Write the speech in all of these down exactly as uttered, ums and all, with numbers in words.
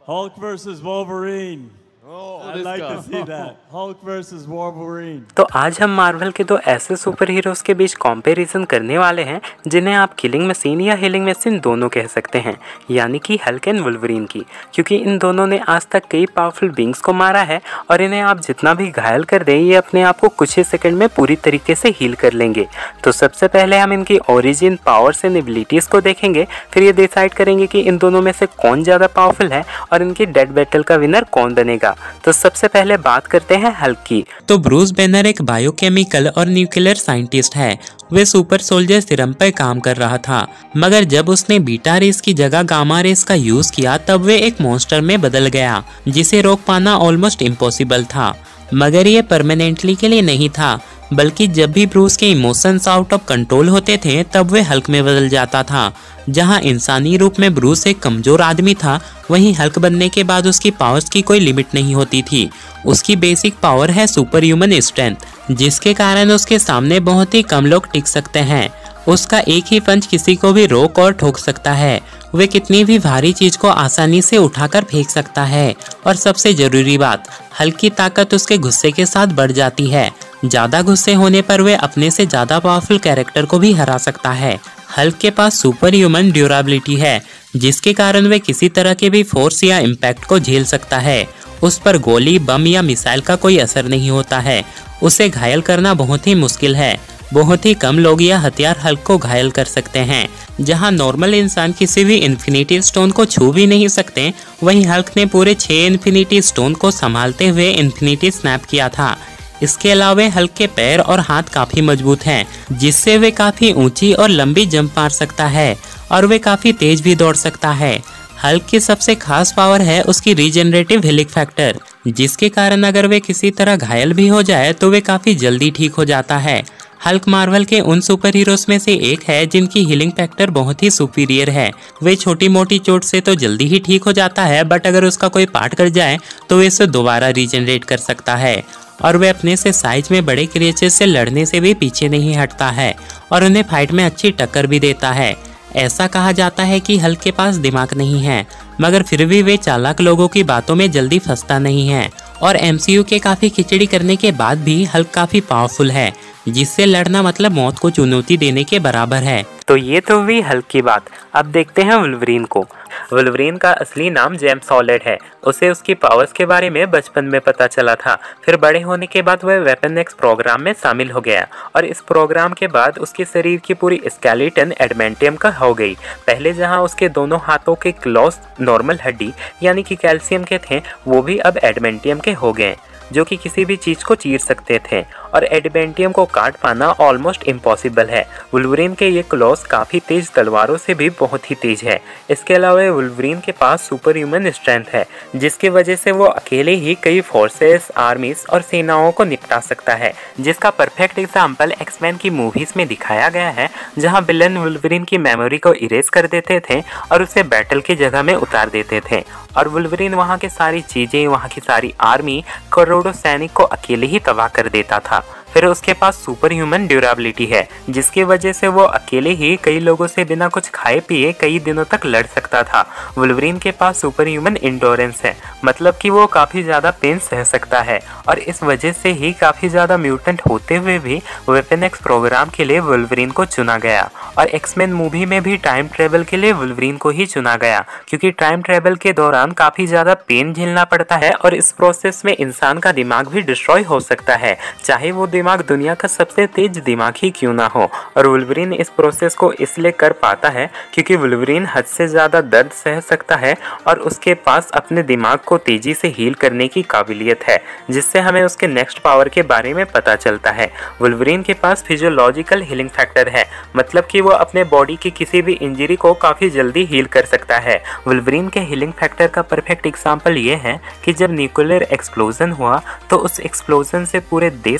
Hulk versus Wolverine. Oh, I'd this like guy. to see that. Hulk versus Wolverine. तो आज हम Marvel के दो ऐसे सुपर हीरोज़ के बीच कंपैरिजन करने वाले हैं जिन्हें आप किलिंग मशीन या हीलिंग मशीन दोनों कह सकते हैं, यानी कि हल्क एंड वुल्वरीन की, क्योंकि इन दोनों ने आज तक कई पावरफुल बींग्स को मारा है और इन्हें आप जितना भी घायल कर दें ये अपने आप को कुछ ही सेकंड में पूरी तरीके से हील कर लेंगे। तो सबसे पहले हम इनकी ओरिजिन, पावर्स एंड एबिलिटीज़ को देखेंगे, फिर ये डिसाइड करेंगे कि इन दोनों में से कौन ज़्यादा पावरफुल है और इनकी डेड बैटल का विनर कौन बनेगा। तो सबसे पहले बात करते हैं हल्क की। तो ब्रूस बैनर एक बायोकेमिकल और न्यूक्लियर साइंटिस्ट है। वे सुपर सोल्जर सीरम पर काम कर रहा था, मगर जब उसने बीटा रेस की जगह गामा रेस का यूज किया तब वे एक मॉन्स्टर में बदल गया, जिसे रोक पाना ऑलमोस्ट इम्पॉसिबल था। मगर ये परमानेंटली के लिए नहीं था, बल्कि जब भी ब्रूस के इमोशंस आउट ऑफ कंट्रोल होते थे तब वे हल्क में बदल जाता था। जहां इंसानी रूप में ब्रूस एक कमजोर आदमी था, वहीं हल्क बनने के बाद उसकी पावर्स की कोई लिमिट नहीं होती थी। उसकी बेसिक पावर है सुपर ह्यूमन स्ट्रेंथ, जिसके कारण उसके सामने बहुत ही कम लोग टिक सकते हैं। उसका एक ही पंच किसी को भी रोक और ठोक सकता है। वे कितनी भी भारी चीज को आसानी से उठाकर फेंक सकता है। और सबसे जरूरी बात, हल्क की ताकत उसके गुस्से के साथ बढ़ जाती है। ज्यादा गुस्से होने पर वे अपने से ज्यादा पावरफुल कैरेक्टर को भी हरा सकता है। हल्क के पास सुपर ह्यूमन ड्यूरेबिलिटी है, जिसके कारण वे किसी तरह के भी फोर्स या इम्पैक्ट को झेल सकता है। उस पर गोली, बम या मिसाइल का कोई असर नहीं होता है। उसे घायल करना बहुत ही मुश्किल है। बहुत ही कम लोग या हथियार हल्क को घायल कर सकते हैं। जहां नॉर्मल इंसान किसी भी इन्फिनिटी स्टोन को छू भी नहीं सकते, वहीं हल्क ने पूरे छह इन्फिनिटी स्टोन को संभालते हुए इन्फिनिटी स्नैप किया था। इसके अलावा हल्क के पैर और हाथ काफी मजबूत हैं, जिससे वे काफी ऊंची और लंबी जंप मार सकता है और वे काफी तेज भी दौड़ सकता है। हल्क की सबसे खास पावर है उसकी रीजनरेटिव हीलिंग फैक्टर, जिसके कारण अगर वे किसी तरह घायल भी हो जाए तो वे काफी जल्दी ठीक हो जाता है। हल्क मार्वल के उन सुपर हीरोज में से एक है जिनकी हीलिंग फैक्टर बहुत ही सुपीरियर है। वे छोटी मोटी चोट से तो जल्दी ही ठीक हो जाता है, बट अगर उसका कोई पार्ट कट जाए तो वे इसे दोबारा रीजनरेट कर सकता है। और वे अपने से साइज में बड़े क्रिएचर से लड़ने से भी पीछे नहीं हटता है और उन्हें फाइट में अच्छी टक्कर भी देता है। ऐसा कहा जाता है कि हल्क के पास दिमाग नहीं है, मगर फिर भी वे चालाक लोगों की बातों में जल्दी फंसता नहीं है। और एमसीयू के काफी खिचड़ी करने के बाद भी हल्क काफी पावरफुल है, जिससे लड़ना मतलब मौत को चुनौती देने के बराबर है। तो ये तो हुई हल्क की बात। अब देखते हैं वुल्वरीन को। वुल्वरीन का असली नाम जेम्स हॉलैंड है। उसे उसकी पावर्स के बारे में बचपन में पता चला था। फिर बड़े होने के बाद वह वेपन एक्स प्रोग्राम में शामिल हो गया और इस प्रोग्राम के बाद उसके शरीर की पूरी स्केलेटन एडमेंटियम का हो गई। पहले जहां उसके दोनों हाथों के क्लॉज नॉर्मल हड्डी यानी कि कैल्शियम के थे, वो भी अब एडमेंटियम के हो गए, जो कि किसी भी चीज को चीर सकते थे और एडमेंटियम को काट पाना ऑलमोस्ट इम्पॉसिबल है। वुल्वरीन के ये क्लॉज काफी तेज तलवारों से भी बहुत ही तेज है। इसके अलावा वुल्वरीन के पास सुपर ह्यूमन स्ट्रेंथ है, जिसकी वजह से वो अकेले ही कई फोर्सेस, आर्मीज और सेनाओं को निपटा सकता है, जिसका परफेक्ट एग्जाम्पल एक्समैन की मूवीज में दिखाया गया है, जहाँ विलन वुल्वरीन की मेमोरी को इरेज कर देते थे और उसे बैटल की जगह में उतार देते थे और वुल्वरीन वहाँ की सारी चीजें, वहाँ की सारी आर्मी, करोड़ों सैनिक को अकेले ही तबाह कर देता था। फिर उसके पास सुपर ह्यूमन ड्यूरेबिलिटी है, जिसकी वजह से वो अकेले ही कई लोगों से बिना कुछ खाए पिए कई दिनों तक लड़ सकता था। वुल्वरीन के पास सुपर ह्यूमन इंडोरेंस है, मतलब कि वो काफ़ी ज़्यादा पेन सह सकता है और इस वजह से ही काफ़ी ज़्यादा म्यूटेंट होते हुए भी वेपन एक्स प्रोग्राम के लिए वुल्वरीन को चुना गया। और एक्समैन मूवी में भी टाइम ट्रेवल के लिए वुल्वरीन को ही चुना गया, क्योंकि टाइम ट्रेवल के दौरान काफ़ी ज़्यादा पेन झेलना पड़ता है और इस प्रोसेस में इंसान का दिमाग भी डिस्ट्रॉय हो सकता है, चाहे वो दिमाग दुनिया का सबसे तेज दिमाग ही क्यों ना हो। और वुल्वरीन इस प्रोसेस को इसलिए कर पाता है क्योंकि वुल्वरीन हद से ज़्यादा दर्द सह सकता है और उसके पास अपने दिमाग को तेजी से हील करने की काबिलियत है, जिससे हमें उसके नेक्स्ट पावर के बारे में पता चलता है। वुल्वरीन के पास फिजियोलॉजिकल हीलिंग फैक्टर है, मतलब कि वो अपने बॉडी की किसी भी इंजरी को काफ़ी जल्दी हील कर सकता है। वुल्वरीन के हीलिंग फैक्टर का परफेक्ट एग्जाम्पल ये है कि जब न्यूक्लियर एक्सप्लोजन हुआ तो उस एक्सप्लोजन से पूरे देश के लोग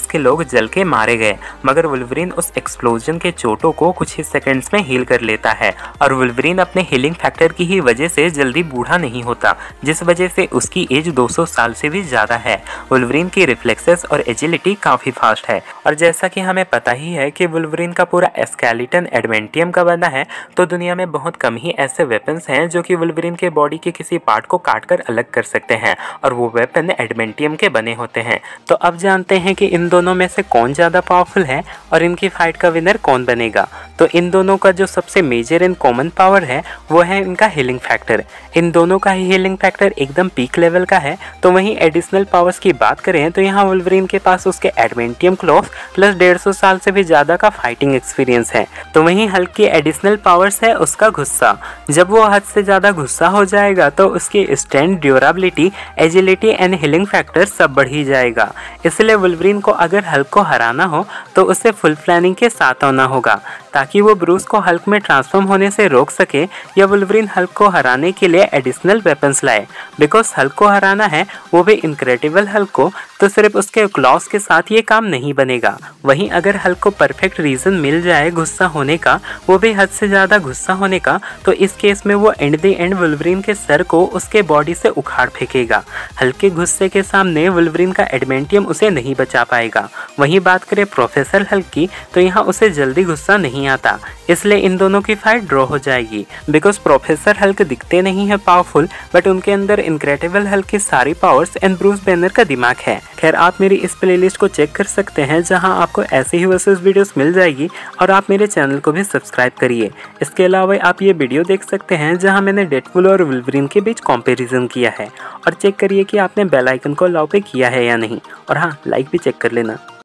जल के मारे गए, मगर वुल्वरीन उस एक्सप्लोजन के चोटों को कुछ ही सेकंड्स में हील कर लेता है और वुल्वरीन अपने हीलिंग फैक्टर की ही वजह से जल्दी बूढ़ा नहीं होता, जिस वजह से उसकी एज दो सौ साल से भी ज़्यादा है। वुल्वरीन की रिफ्लेक्सेस और एजिलिटी काफ़ी फास्ट है और जैसा कि हमें पता ही है कि वुल्वरीन का पूरा स्केलेटन एडमेंटियम का बना है, तो दुनिया में बहुत कम ही ऐसे वेपन्स हैं जो कि वुल्वरीन के बॉडी के किसी पार्ट को काट कर अलग कर सकते हैं और वो वेपन एडमेंटियम के बने होते हैं। तो अब जानते हैं कि इन दोनों में से कौन ज़्यादा पावरफुल है और इनकी फाइट का विनर कौन बनेगा। तो इन दोनों का जो सबसे मेजर एंड कॉमन पावर है वो है इनका हीलिंग फैक्टर। इन दोनों का ही हीलिंग फैक्टर एकदम पीक लेवल का है। तो वहीं एडिशनल पावर्स की बात करें तो यहाँ वुल्वरीन के पास उसके एडमेंटियम क्लॉथ प्लस डेढ़ सौ साल से भी ज़्यादा का फाइटिंग एक्सपीरियंस है। तो वहीं हल्क की एडिशनल पावर्स है उसका गुस्सा। जब वो हद से ज़्यादा गुस्सा हो जाएगा तो उसकी strength, durability, agility and healing factor सब बढ़ ही जाएगा। इसलिए वुल्वरीन को अगर हल्क को हराना हो तो उसे फुल प्लानिंग के साथ आना होगा ताकि वो ब्रूस को हल्क में ट्रांसफॉर्म होने से रोक सके या वुल्वरीन हल्क को हराने के लिए एडिशनल वेपन्स लाए। बिकॉज हल्क को हराना है वो भी इनक्रेडिबल हल्क को, तो सिर्फ उसके क्लॉस के साथ ये काम नहीं बनेगा। वहीं अगर हल्क को परफेक्ट रीज़न मिल जाए गुस्सा होने का, वो भी हद से ज़्यादा गुस्सा होने का, तो इस केस में वो एंड द एंड वुल्वरीन के सर को उसके बॉडी से उखाड़ फेंकेगा। हल्क के गुस्से के सामने वुल्वरीन का एडमेंटियम उसे नहीं बचा पाएगा। वहीं बात करें प्रोफेसर हल्क की, तो यहाँ उसे जल्दी गुस्सा नहीं आता, इसलिए इन दोनों की फाइट ड्रॉ हो जाएगी। बिकॉज प्रोफेसर हल्क दिखते नहीं है पावरफुल, बट उनके अंदर इनक्रेडिबल हल्क की सारी पावर्स एंड ब्रूस बैनर का दिमाग है। खैर, आप मेरी इस प्लेलिस्ट को चेक कर सकते हैं जहां आपको ऐसे ही वर्सेस वीडियोस मिल जाएगी और आप मेरे चैनल को भी सब्सक्राइब करिए। इसके अलावा आप ये वीडियो देख सकते हैं जहां मैंने डेडपूल और वुल्वरीन के बीच कंपैरिजन किया है और चेक करिए कि आपने बेल आइकन को अलाउ पे किया है या नहीं। और हाँ, लाइक भी चेक कर लेना।